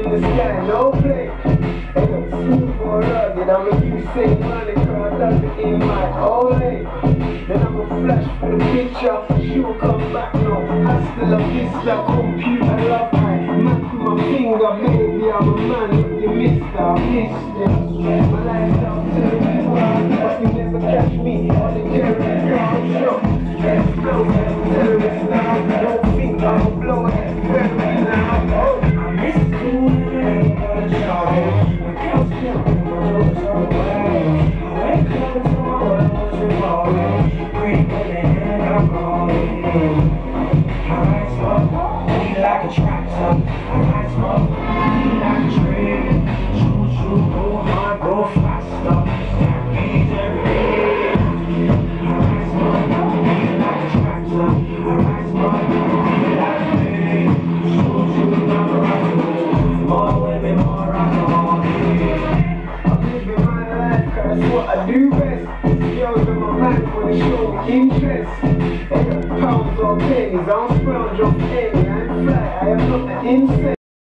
in the sky, no play. Ain't no smooth or rugged, I'ma use same money, cause I love it in my ole. Then I'ma flash for the picture, she will come back, no. Hasta la vista, computer love, I man through my finger, baby, I'm a man, look you mister, I missed ya. My lifestyle terrible, but you never catch me on the Jerry Brown show. Let's go, terrorist now, don't think I'ma blow it very loud. Oh, I miss you, but y'all, the girls can't move away. I wake up to my world's revolving, pretty women and I'm calling. I ride smoke, we like a tractor. I ride smoke, we like a train. Choo choo, go hard, go faster. That means everything. I ride smoke, we like a tractor. I ride smoke, we like a train. Choo choo, never ride the more women, more alcohol. I'm living my life, cause that's what I do best. Girls in my life when they show me interest. They got pounds or pennies, I don't splurge on any. I ain't fly, I am not an insect.